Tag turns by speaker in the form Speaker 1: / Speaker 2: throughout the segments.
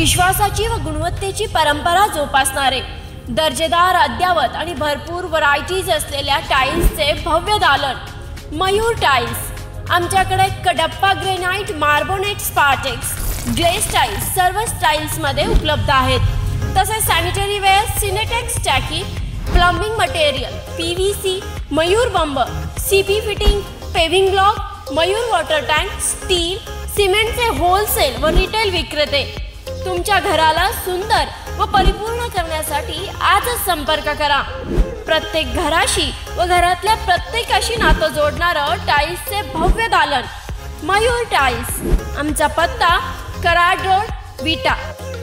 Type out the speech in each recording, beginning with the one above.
Speaker 1: विश्वासाची व गुणवत्तेची परंपरा जोपासणारे, दर्जेदार, अद्यावत आणि भरपूर व्हरायटीज असलेल्या टाईल्सचे भव्य दालन मयूर टाईल्स। आमच्याकडे Kadappa granite, Marbonite, Spartex, glaze tiles सर्व स्टाईल्समध्ये उपलब्ध आहेत। तसेच सॅनिटरी वेअर, सिनेटेक्स टाकी, प्लंबिंग मटेरियल, PVC, मयूर बंब, CP fitting, paving block, Mayur water tank, steel, सिमेंटचे होलसेल व रिटेल विक्रेते। तुमच्या घराला सुंदर व परिपूर्ण करण्यासाठी आजच संपर्क करा। प्रत्येक घराशी व घरातल्या प्रत्येकाशी नातं जोडणारं टाईल्सचे भव्य दालन मयूर टाईल्स। आमचा पत्ता कराड रोड, विटा।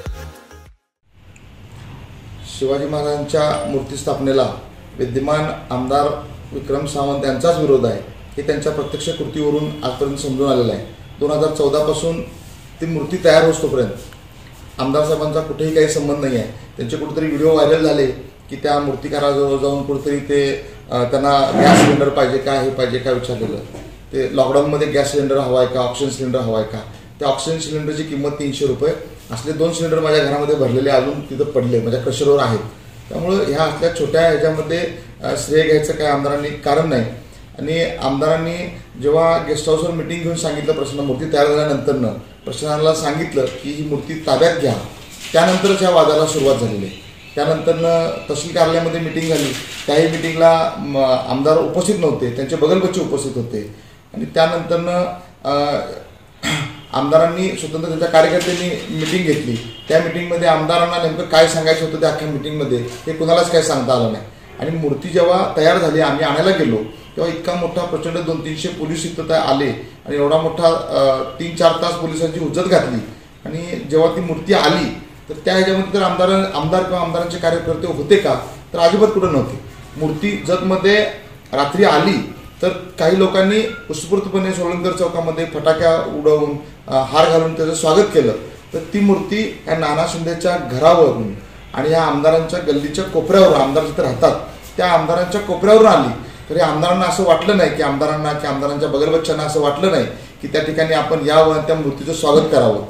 Speaker 2: शिवाजी महाराजांच्या मूर्ती स्थापनेला विद्यमान आमदार विक्रम सावंत यांचाच विरोध आहे हे त्यांच्या प्रत्यक्ष कृतीवरून आजपर्यंत समजून आलेलं आहे। 2014 पासून ती मूर्ती तयार होतोपर्यंत आमदार साहेबांचा कुठेही काही संबंध नाही आहे। त्यांचे कुठेतरी व्हिडिओ व्हायरल झाले की त्या मूर्तिकाराजवळ जाऊन कुठेतरी ते त्यांना गॅस सिलेंडर पाहिजे का, हे पाहिजे का विचारलेलं। ते लॉकडाऊनमध्ये गॅस सिलेंडर हवा आहे का, ऑक्सिजन सिलेंडर हवा आहे का। त्या ऑक्सिजन सिलेंडरची किंमत 300 रुपये असले 2 सिलेंडर माझ्या घरामध्ये भरलेले अजून तिथं पडले, माझ्या क्रशरवर आहेत। त्यामुळं ह्या असल्या छोट्या ह्याच्यामध्ये श्रेय घ्यायचं काय आमदारांनी कारण नाही। आणि आमदारांनी जेव्हा गेस्ट हाऊसवर मिटिंग घेऊन सांगितलं, प्रश्न मूर्ती तयार झाल्यानंतरनं प्रशासनाला सांगितलं की ही मूर्ती ताब्यात घ्या, त्यानंतरच ह्या वादाला सुरुवात झालेली आहे। त्यानंतरनं तहसील कार्यालयामध्ये मिटिंग झाली, त्याही मिटिंगला आमदार उपस्थित नव्हते, त्यांचे बगलबच्चे उपस्थित होते। आणि त्यानंतरनं आमदारांनी स्वतंत्र त्यांच्या कार्यकर्त्यांनी मिटिंग घेतली। त्या मिटिंगमध्ये आमदारांना नेमकं काय सांगायचं होतं त्या अख्ख्या मिटिंगमध्ये हे कुणालाच काय सांगता आलं नाही। आणि मूर्ती जेव्हा तयार झाली, आम्ही आणायला गेलो तेव्हा इतका मोठा प्रचंड 200-300 पोलीस इथं आले आणि एवढा मोठा 3-4 तास पोलिसांची हुज्जत घातली। आणि जेव्हा ती मूर्ती आली तर त्या ह्याच्यामध्ये तर आमदार किंवा आमदारांचे कार्यकर्ते होते का, तर अजिबात कुठं नव्हते। मूर्ती जतमध्ये रात्री आली तर काही लोकांनी उत्स्फूर्तपणे सोळंकर चौकामध्ये फटाक्या उडवून हार घालून त्याचं स्वागत केलं। तर ती मूर्ती ह्या नाना शिंदेच्या घरावरून आणि ह्या आमदारांच्या गल्लीच्या कोपऱ्यावर, आमदार जिथे राहतात त्या आमदारांच्या कोपऱ्यावरून आली। तरी आमदारांना असं वाटलं नाही की आमदारांच्या बगलबच्च्यांना असं वाटलं नाही की त्या ठिकाणी आपण यावं आणि त्या मूर्तीचं स्वागत करावं।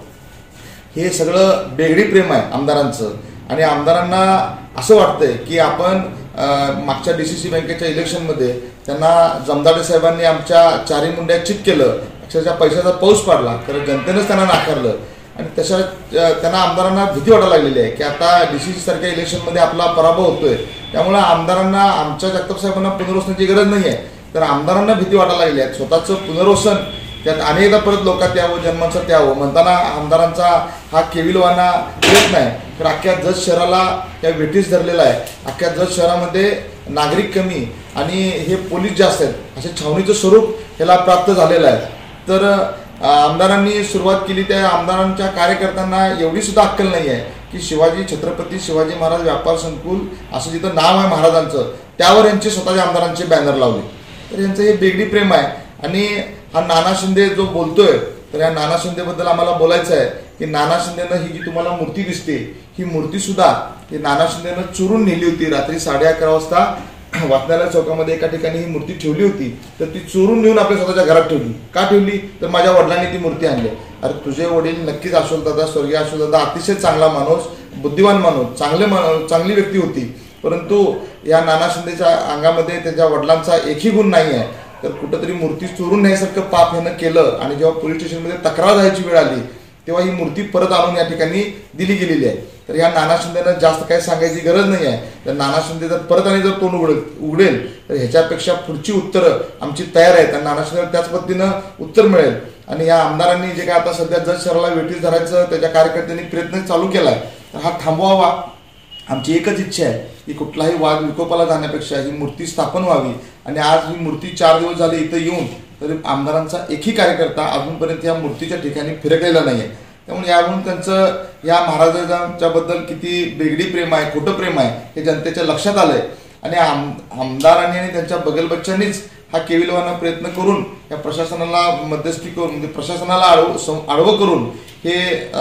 Speaker 2: हे सगळं बेगडी प्रेम आहे आमदारांचं। आणि आमदारांना असं वाटतंय की आपण मागच्या DCC बँकेच्या इलेक्शनमध्ये त्यांना जमदाडे साहेबांनी आमच्या 4 मुंड्या चित केलं, अक्षरशः पैशाचा पाऊस पाडला, तर जनतेनंच त्यांना नाकारलं। आणि त्यांना आमदारांना भीती वाटायला लागलेली आहे की आता DCC सारख्या इलेक्शनमध्ये आपला पराभव होतोय, त्यामुळे आमदारांना आमच्या जगताप साहेबांना पुनर्वसनाची गरज नाही आहे। तर आमदारांना भीती वाटायला लागली आहे स्वतःचं पुनर्वसन त्यात अनेकदा परत लोकात यावं, जन्मांसात यावं म्हणताना आमदारांचा हा केविलवाना येत नाही। तर अख्ख्या जत शहराला त्या वेठीस धरलेला आहे। अख्ख्या जत शहरामध्ये नागरिक कमी आणि हे पोलीस जास्त आहेत, असे छावणीचं स्वरूप ह्याला प्राप्त झालेलं आहे। तर आमदारांनी सुरुवात केली, त्या आमदारांच्या कार्यकर्त्यांना एवढी सुद्धा अक्कल नाही आहे की छत्रपती शिवाजी महाराज व्यापार संकुल असं जिथं नाव आहे महाराजांचं त्यावर यांचे स्वतःच्या आमदारांचे बॅनर लावले। तर यांचं हे बेगडी प्रेम आहे। आणि हा नाना शिंदे जो बोलतोय, तर या नाना शिंदेबद्दल आम्हाला बोलायचं आहे की नाना शिंदेनं ही जी तुम्हाला मूर्ती दिसते ही मूर्ती सुद्धा ही नाना शिंदेनं चोरून नेली होती। रात्री 11:30 वाजता वाचनालय चौकामध्ये एका ठिकाणी ही मूर्ती ठेवली होती, तर ती चोरून नेऊन आपल्या स्वतःच्या घरात ठेवली। का ठेवली, तर माझ्या वडिलांनी ती मूर्ती आणली। अरे तुझे वडील नक्कीच अशोकदादा, स्वर्गीय अशोकदादा अतिशय चांगला माणूस, बुद्धिवान माणूस, चांगली व्यक्ती होती, परंतु या नाना शिंदेच्या अंगामध्ये त्याच्या वडिलांचा एकही गुण नाही आहे। तर कुठंतरी मूर्ती चोरून न्यायसारखं पाप ह्यानं केलं आणि जेव्हा पोलीस स्टेशनमध्ये तक्रार द्यायची वेळ आली तेव्हा ही मूर्ती परत आणून या ठिकाणी दिली गेलेली आहे। तर या नाना शिंदेनं जास्त काही सांगायची गरज नाही आहे। तर नाना शिंदे जर परत आणि जर तोंड उघडेल तर ह्याच्यापेक्षा पुढची उत्तरं आमची तयार आहेत आणि नाना शिंदेला त्याच पद्धतीनं उत्तर मिळेल। आणि या आमदारांनी जे काय आता सध्या जत शहराला वेठीस धरायचं त्याच्या कार्यकर्त्यांनी प्रयत्न चालू केला आहे, तर हा थांबवावा। आमची एकच इच्छा आहे की कुठलाही वाद विकोपाला जाण्यापेक्षा ही मूर्ती स्थापन व्हावी। आणि आज ही मूर्ती 4 दिवस झाले इथं येऊन तरी आमदारांचा एकही कार्यकर्ता अजूनपर्यंत या मूर्तीच्या ठिकाणी फिरकलेला नाही आहे। त्यामुळे यावरून त्यांचं या महाराजांच्या बद्दल किती बेगडी प्रेम आहे, खोटं प्रेम आहे हे जनतेच्या लक्षात आलंय। आणि आमदारांनी आणि त्यांच्या बगलबच्च्यांनीच हा केविलवाना प्रयत्न करून या प्रशासनाला मध्यस्थी करून म्हणजे प्रशासनाला आडवं करून हे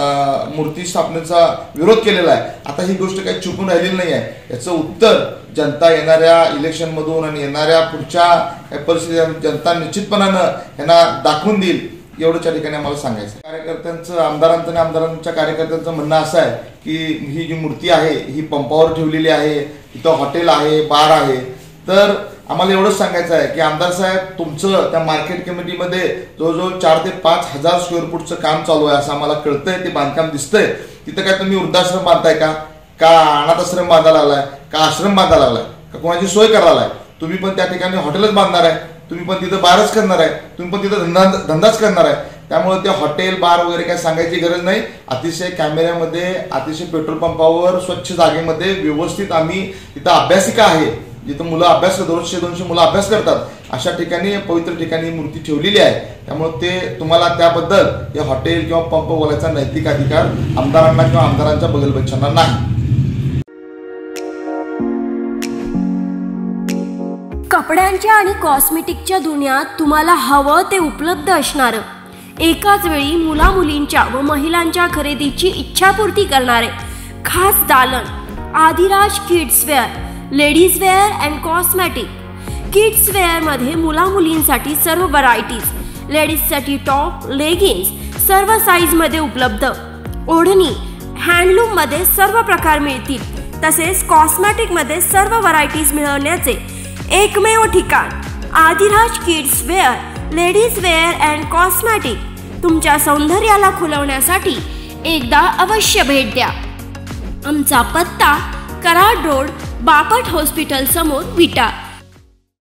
Speaker 2: मूर्ती स्थापनेचा विरोध केलेला आहे। आता ही गोष्ट काही चुकून राहिलेली नाही आहे, याचं उत्तर जनता येणाऱ्या इलेक्शनमधून आणि येणाऱ्या पुढच्या परिस्थितीत जनता निश्चितपणानं यांना दाखवून देईल एवढंच या ठिकाणी आम्हाला सांगायचं. कार्यकर्त्यांचं आमदारांच्या कार्यकर्त्यांचं म्हणणं असं आहे की ही जी मूर्ती आहे ही पंपावर ठेवलेली आहे, इथं हॉटेल आहे, बार आहे. तर आम्हाला एवढंच सांगायचं आहे की आमदार साहेब, तुमचं त्या मार्केट कमिटीमध्ये जवळजवळ 4 ते 5 हजार स्क्वेअर फूटचं काम चालू आहे असं आम्हाला कळतंय. ते बांधकाम दिसतंय. तिथं काय तुम्ही वृद्धाश्रम बांधताय का अनाथ आश्रम बांधायला लागलाय, का आश्रम बांधायला लागलाय, का कोणाची सोय करायला आहे? तुम्ही पण त्या ठिकाणी हॉटेलच बांधणार आहे, तुम्ही पण तिथं बारच करणार आहे, तुम्ही पण तिथं धंदाच करणार आहे. त्यामुळे ते हॉटेल बार वगैरे काय सांगायची गरज नाही. अतिशय कॅमेऱ्यामध्ये, अतिशय पेट्रोल पंपावर, स्वच्छ जागेमध्ये व्यवस्थित आम्ही तिथं अभ्यासिका आहे, जिथं मुलं अभ्यास करतात, 100-200 मुलं अभ्यास करतात, अशा ठिकाणी पवित्र ठिकाणी मूर्ती ठेवलेली आहे. त्यामुळे ते तुम्हाला त्याबद्दल या हॉटेल किंवा पंप बोलायचा नैतिक अधिकार आमदारांना किंवा आमदारांच्या बगलबच्चांना नाही.
Speaker 1: कपड्यांच्या आणि कॉस्मेटिकच्या दुनियात तुम्हाला हवं ते उपलब्ध असणारं, एकाच वेळी मुलामुलींच्या व महिलांच्या खरेदीची इच्छापूर्ती करणारे खास दालन Adiraj kids wear, ladies wear and cosmetic. Kids वेअरमध्ये मुलामुलींसाठी सर्व व्हरायटीज, लेडीजसाठी टॉप, लेगिन्स सर्व साईजमध्ये उपलब्ध. ओढणी, हँडलूममध्ये सर्व प्रकार मिळतील. तसेच कॉस्मेटिकमध्ये सर्व व्हरायटीज मिळवण्याचे एकमेव ठिकाण Adiraj kids wear, ladies wear and cosmetic. तुमच्या सौंदर्याला खुलवण्यासाठी एकदा अवश्य भेट द्या. आमचा पत्ता कराड रोड, बापट हॉस्पिटल समोर, विटा.